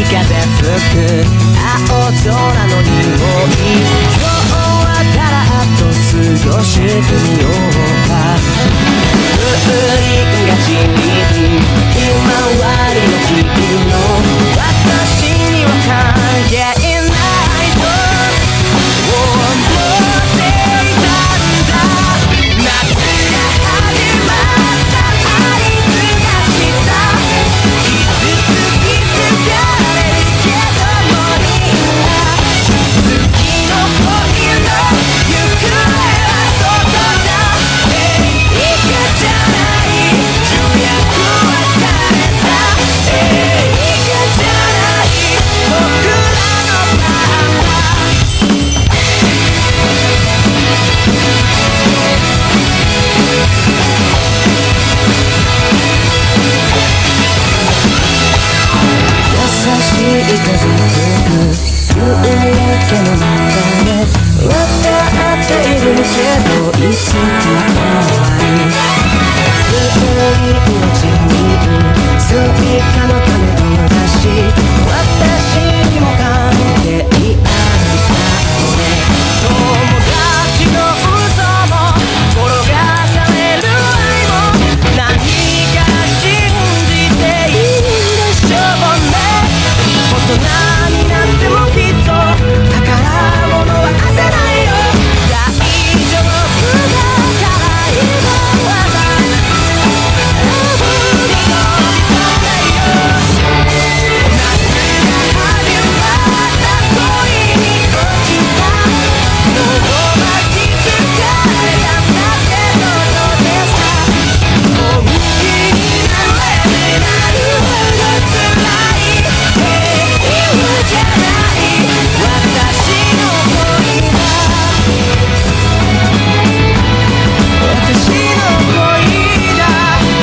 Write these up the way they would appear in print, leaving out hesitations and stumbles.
風吹く青空の匂い、今日はだらっと過ごしてみようか。風鈴がちにひまわりの気分の私には関係ないと思っていたんだ。夏が始まったあいつがした傷つき疲れるけどもいいんだ。月の恋の行方はどこだ。いくじゃない主役は誰だ。いくじゃない僕らの番だ。優しい風吹く夕焼けの中で笑っているけどいつか終わり、古い命にスイカの種を出し私にも関係あるだろうね。友達の嘘も転がされる愛も何か信じていいんでしょうね。大人になってもきっと宝物は焦ないよ。大丈夫だから今はさラブに乗り込んだよ。夏が始まった恋に落ちたどう巻きつかれたんだってことですか。本気になれないほど辛い平和じゃない私の恋だ。私の恋だ。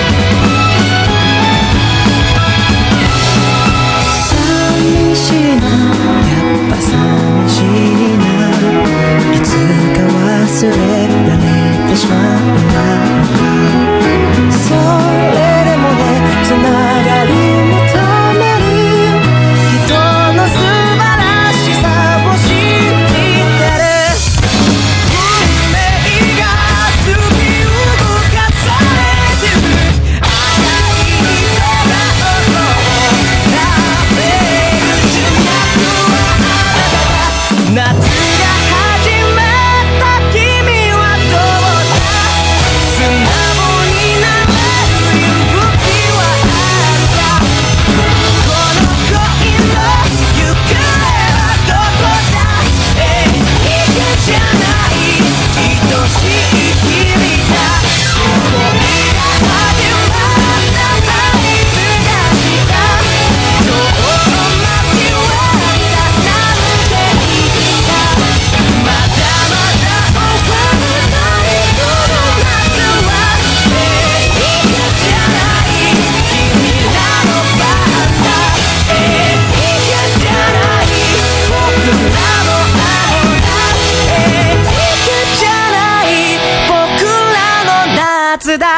寂しいな、やっぱ寂しいな。いつか忘れられてしまうんだろうか。それでもね、つながり求める人の素晴らしさを知ってる。運命が突き動かされてる赤い人が音を食べる主役はあなただ。夏が始まった君はどうだ。素直になれる勇気はあるか。この恋の行方はどこだ。いくじゃない愛しい君だ。恋が始まったあいつがした今日の街はなんていいか。まだまだ終わらないこの夏は。いくじゃない君らの番だ。いくじゃない僕らの愛だ。いくじゃない僕らの夏だ。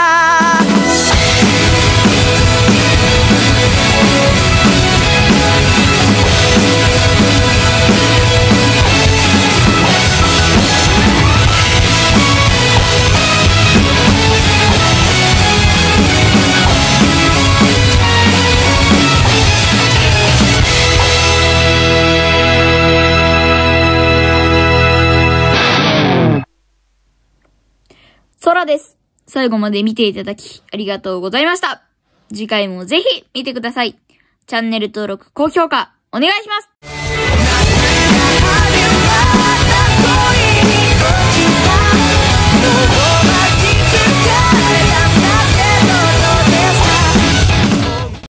空です。最後まで見ていただきありがとうございました。次回もぜひ見てください。チャンネル登録、高評価お願いします。